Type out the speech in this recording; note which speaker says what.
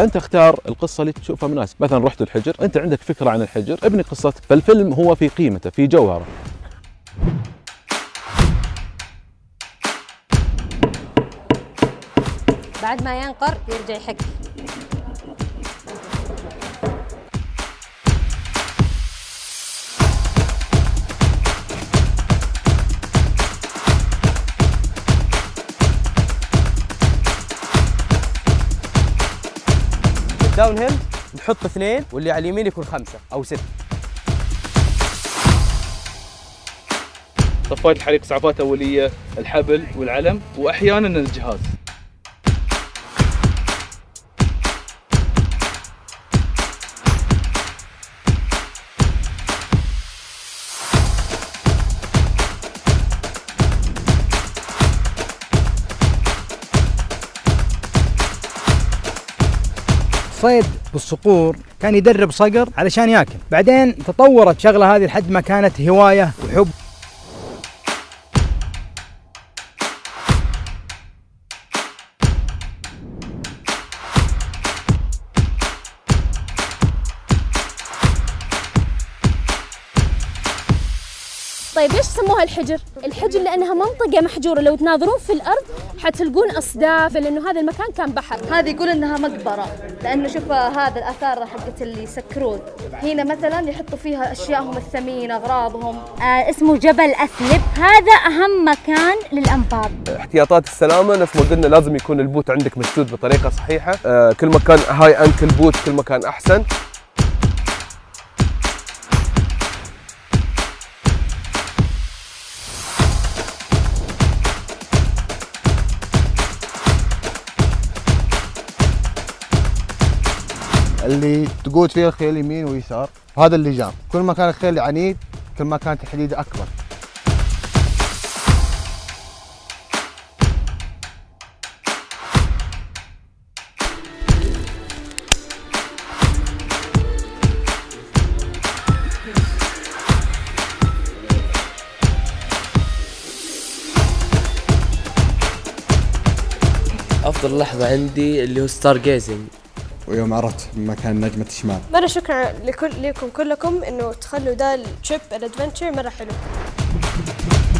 Speaker 1: فانت اختار القصه اللي تشوفها مناسب. مثلا رحت الحجر، انت عندك فكره عن الحجر، ابني قصتك. فالفيلم هو في قيمته، في جوهره.
Speaker 2: بعد ما ينقر يرجع يحك.
Speaker 3: داون هيل نحط 2 واللي على اليمين يكون 5 أو 6.
Speaker 4: طفاية الحريق، إسعافات أولية، الحبل والعلم، وأحياناً الجهاز.
Speaker 5: الصيد بالصقور كان يدرب صقر علشان ياكل، بعدين تطورت شغلة هذه لحد ما كانت هواية وحب.
Speaker 6: طيب ليش سموها الحجر؟ الحجر لأنها منطقة محجورة، لو تناظرون في الأرض حتلقون أصداف، لأنه هذا المكان كان بحر.
Speaker 2: هذه يقول إنها مقبرة، لأنه شوف هذا الآثار حقت اللي يسكرون هنا مثلا يحطوا فيها أشياءهم الثمينة، أغراضهم.
Speaker 7: اسمه جبل أثلب، هذا أهم مكان للأنفاق.
Speaker 8: احتياطات السلامة نفس ما قلنا لازم يكون البوت عندك مشدود بطريقة صحيحة، كل ما كان هاي أنكل بوت كل ما كان أحسن.
Speaker 9: اللي تقود فيه الخيل يمين ويسار، هذا اللجام. كل ما كان الخيل عنيد كل ما كانت الحديدة أكبر.
Speaker 3: أفضل لحظة عندي اللي هو ستار جيزنج،
Speaker 9: ويوم عرفت مكان نجمة الشمال.
Speaker 6: مرة شكرا لكم كلكم إنه تخلوا ده التريب الادفنتشر مرة حلو.